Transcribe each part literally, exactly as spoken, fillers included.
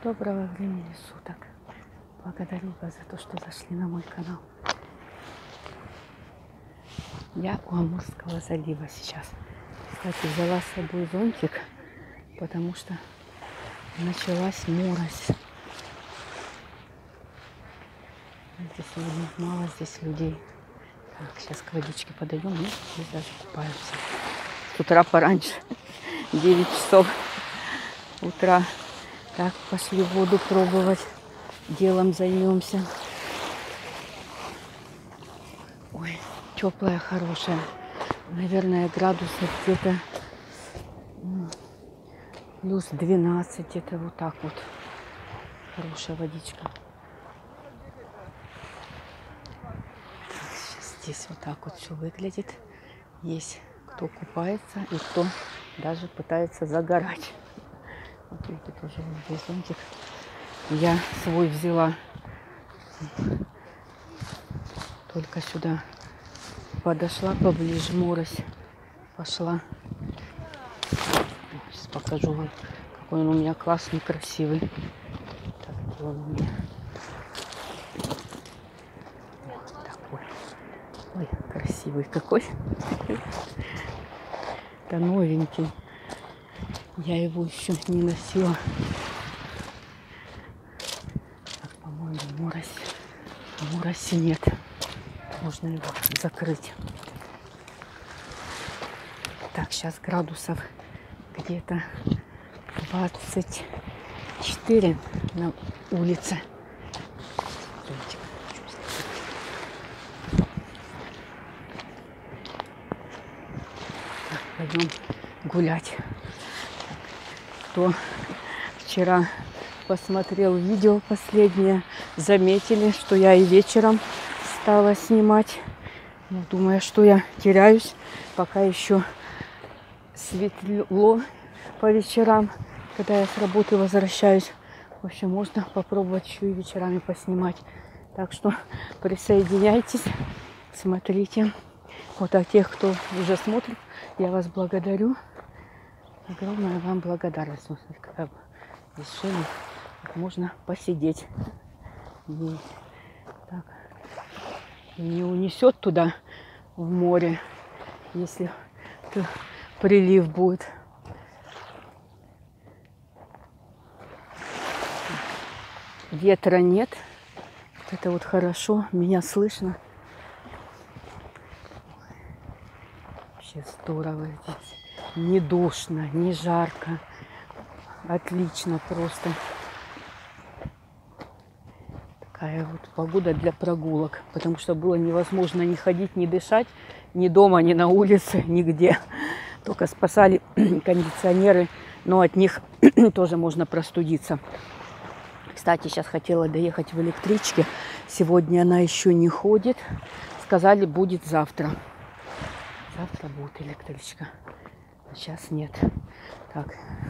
Доброго времени суток. Благодарю вас за то, что зашли на мой канал. Я у Амурского залива сейчас. Кстати, взяла с собой зонтик, потому что началась морось. Здесь сегодня мало здесь людей. Так, сейчас к водичке подойдем, и здесь даже купаются. С утра пораньше, девять часов утра. Так, пошли воду пробовать. Делом займемся. Ой, теплая, хорошая. Наверное, градусов где-то плюс двенадцать, где-то вот так вот. Хорошая водичка. Так, сейчас здесь вот так вот все выглядит. Есть кто купается и кто даже пытается загорать. Вот видите, тоже вот здесь зонтик. Я свой взяла. Только сюда подошла поближе, морось пошла. Сейчас покажу вам, какой он у меня классный, красивый. Так, вот он у меня. Вот такой. Ой, красивый какой. Это новенький. Я его еще не носила. Так, по-моему, морось. Мороси нет. Можно его закрыть. Так, сейчас градусов где-то двадцать четыре на улице. Так, пойдем гулять. Кто вчера посмотрел видео последнее, заметили, что я и вечером стала снимать. Ну, думаю, что я теряюсь, пока еще светло по вечерам, когда я с работы возвращаюсь. В общем, можно попробовать еще и вечерами поснимать. Так что присоединяйтесь, смотрите. Вот, а тех, кто уже смотрит, я вас благодарю. Огромная вам благодарность. Смотрите, какая решили, как можно посидеть. И так, и не унесет туда в море, если прилив будет. Ветра нет. Это вот хорошо. Меня слышно. Вообще здорово здесь. Не душно, не жарко. Отлично просто. Такая вот погода для прогулок. Потому что было невозможно ни ходить, ни дышать. Ни дома, ни на улице, нигде. Только спасали кондиционеры. Но от них тоже можно простудиться. Кстати, сейчас хотела доехать в электричке. Сегодня она еще не ходит. Сказали, будет завтра. Завтра будет электричка. А сейчас нет. Так.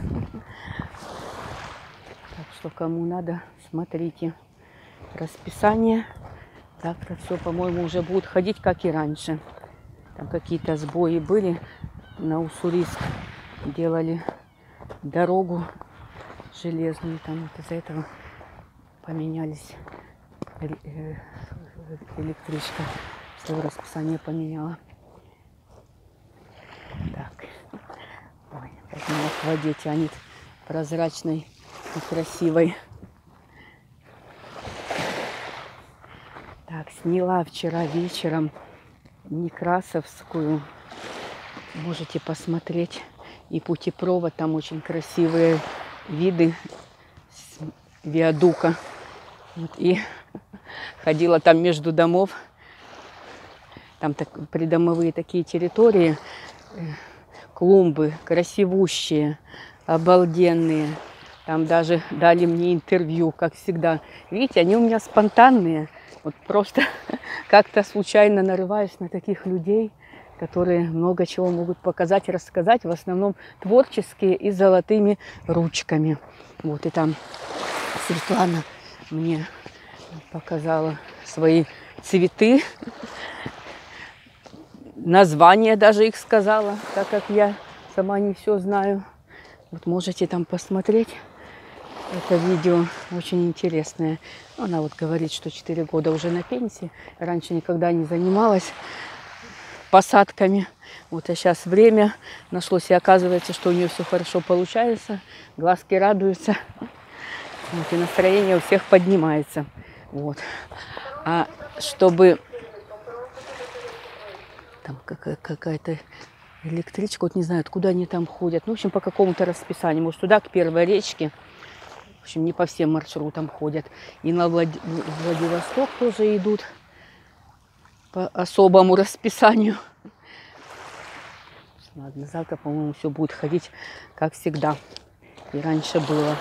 Так что кому надо, смотрите расписание. Завтра все, по-моему, уже будут ходить, как и раньше. Там какие-то сбои были. На Уссурийск делали дорогу железную. Там вот из-за этого поменялись электричка. Свое расписание поменяла. Так. Ой, как меня в воде тянет прозрачной и красивой. Так, сняла вчера вечером Некрасовскую. Можете посмотреть. И путепровод. Там очень красивые виды с виадука. Вот, и ходила там между домов. Там так, придомовые такие территории. Клумбы красивущие, обалденные. Там даже дали мне интервью, как всегда. Видите, они у меня спонтанные. Вот просто как-то случайно нарываюсь на таких людей, которые много чего могут показать и рассказать. В основном творческие и золотыми ручками. Вот, и там Светлана мне показала свои цветы. Название даже их сказала, так как я сама не все знаю. Вот можете там посмотреть. это видео очень интересное. Она вот говорит, что четыре года уже на пенсии. Раньше никогда не занималась посадками. Вот, а сейчас время нашлось, и оказывается, что у нее все хорошо получается. Глазки радуются. Вот, и настроение у всех поднимается. Вот. А чтобы там какая-то электричка, вот не знаю, откуда они там ходят. Ну, в общем, по какому-то расписанию. Может, туда, к Первой речке. В общем, не по всем маршрутам ходят. И на Влад... Владивосток тоже идут по особому расписанию. Ладно, завтра, по-моему, все будет ходить, как всегда. И раньше было.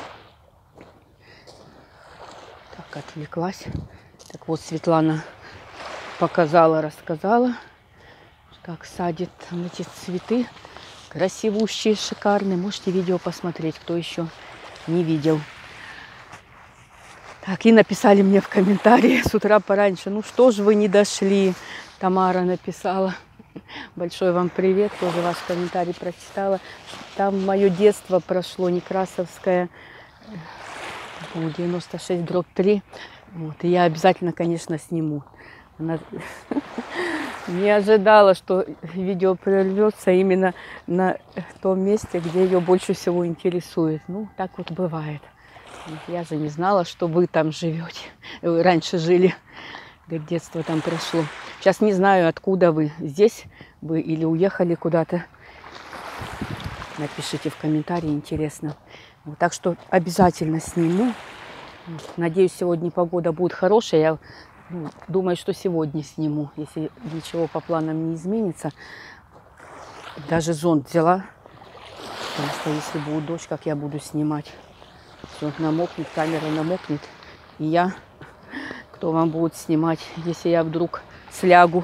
Так, отвлеклась. Так вот, Светлана показала, рассказала, как садит там эти цветы. Красивущие, шикарные. Можете видео посмотреть, кто еще не видел. Так, и написали мне в комментарии с утра пораньше. Ну что ж вы не дошли? Тамара написала. Большой вам привет. Тоже ваш комментарий прочитала. Там мое детство прошло, Некрасовская, девяносто шесть дробь три. Вот, и я обязательно, конечно, сниму. Она не ожидала, что видео прервется именно на том месте, где ее больше всего интересует. Ну, так вот бывает. Я же не знала, что вы там живете. Вы раньше жили. Говорит, детство там прошло. Сейчас не знаю, откуда вы. Здесь вы или уехали куда-то. Напишите в комментарии, интересно. Вот, так что обязательно сниму. Надеюсь, сегодня погода будет хорошая. Я ну, думаю, что сегодня сниму, если ничего по планам не изменится. Даже зонт взяла. Потому что если будет дождь, как я буду снимать. Все намокнет, камера намокнет. И я, кто вам будет снимать, если я вдруг слягу.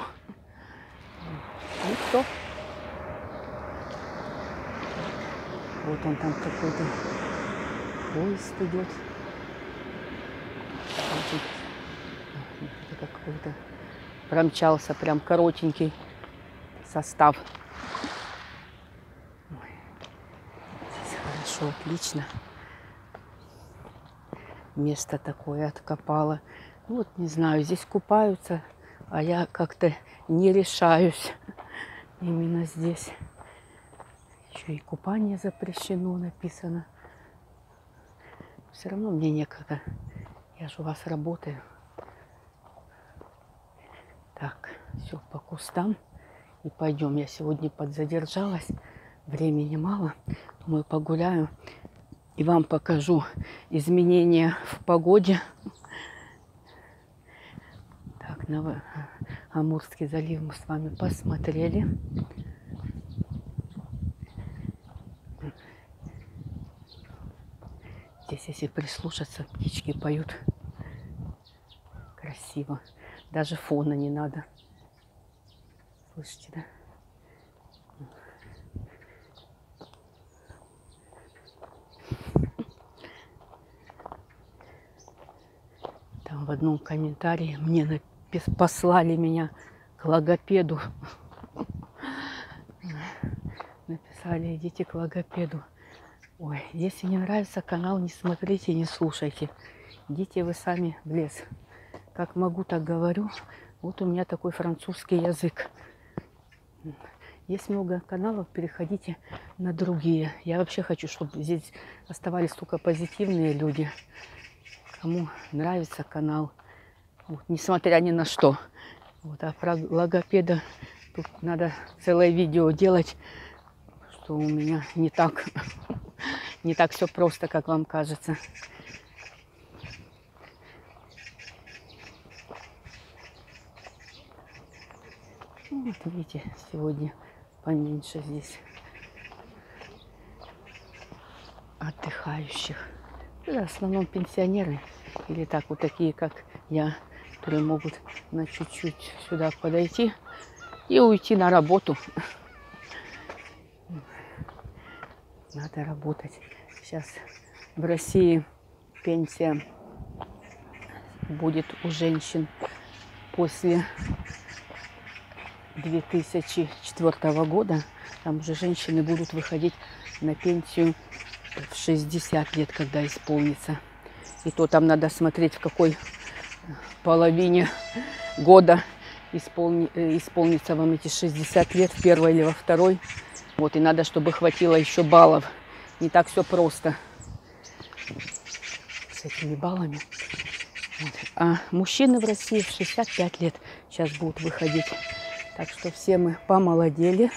Ну что? Вот он там какой-то поезд идет. Это какой-то промчался, прям коротенький состав. Ой, здесь хорошо, отлично. Место такое откопала. Ну, вот не знаю, здесь купаются, а я как-то не решаюсь именно здесь. Еще и купание запрещено написано. Все равно мне некогда. Я же у вас работаю. Так, все по кустам. И пойдем. Я сегодня подзадержалась. Времени мало. Думаю, погуляю. И вам покажу изменения в погоде. Так, на Амурский залив мы с вами посмотрели. Здесь, если прислушаться, птички поют. Красиво. Даже фона не надо. Слышите, да? Там в одном комментарии мне напис... послали меня к логопеду. Написали, идите к логопеду. Ой, если не нравится канал, не смотрите, не слушайте. Идите вы сами в лес. Как могу, так говорю. Вот у меня такой французский язык. Есть много каналов, переходите на другие. Я вообще хочу, чтобы здесь оставались только позитивные люди. Кому нравится канал, вот, несмотря ни на что. Вот, а про логопеда тут надо целое видео делать, что у меня не так, не так все просто, как вам кажется. Вот видите, сегодня поменьше здесь отдыхающих. В основном пенсионеры или так вот такие, как я, которые могут на чуть-чуть сюда подойти и уйти на работу. Надо работать. Сейчас в России пенсия будет у женщин после две тысячи четвёртого года. Там уже женщины будут выходить на пенсию в шестьдесят лет, когда исполнится. И то там надо смотреть, в какой половине года исполни, исполнится вам эти шестьдесят лет, в первой или во второй. Вот, и надо, чтобы хватило еще баллов. Не так все просто с этими баллами. Вот. А мужчины в России в шестьдесят пять лет сейчас будут выходить. Так что все мы помолодели.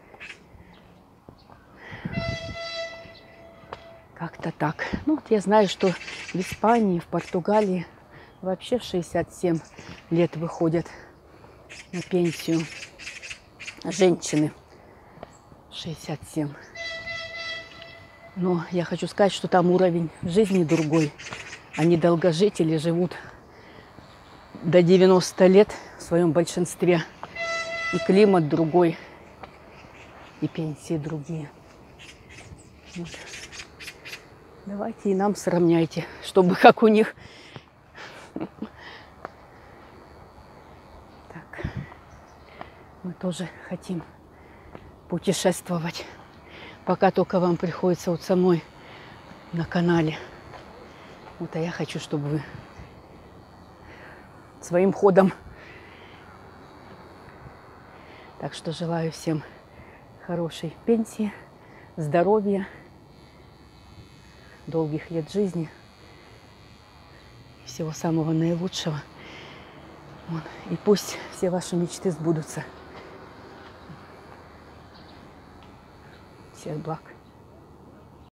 Как-то так. Ну, вот я знаю, что в Испании, в Португалии вообще в шестьдесят семь лет выходят на пенсию женщины. шестьдесят семь. Но я хочу сказать, что там уровень жизни другой. Они долгожители, живут до девяноста лет в своем большинстве. И климат другой, и пенсии другие. Вот. Давайте и нам сравняйте, чтобы как у них. Так. Мы тоже хотим путешествовать. Пока только вам приходится вот со мной на канале. Вот, а я хочу, чтобы вы своим ходом. Так что желаю всем хорошей пенсии, здоровья, долгих лет жизни, всего самого наилучшего. Вот. И пусть все ваши мечты сбудутся. Всех благ.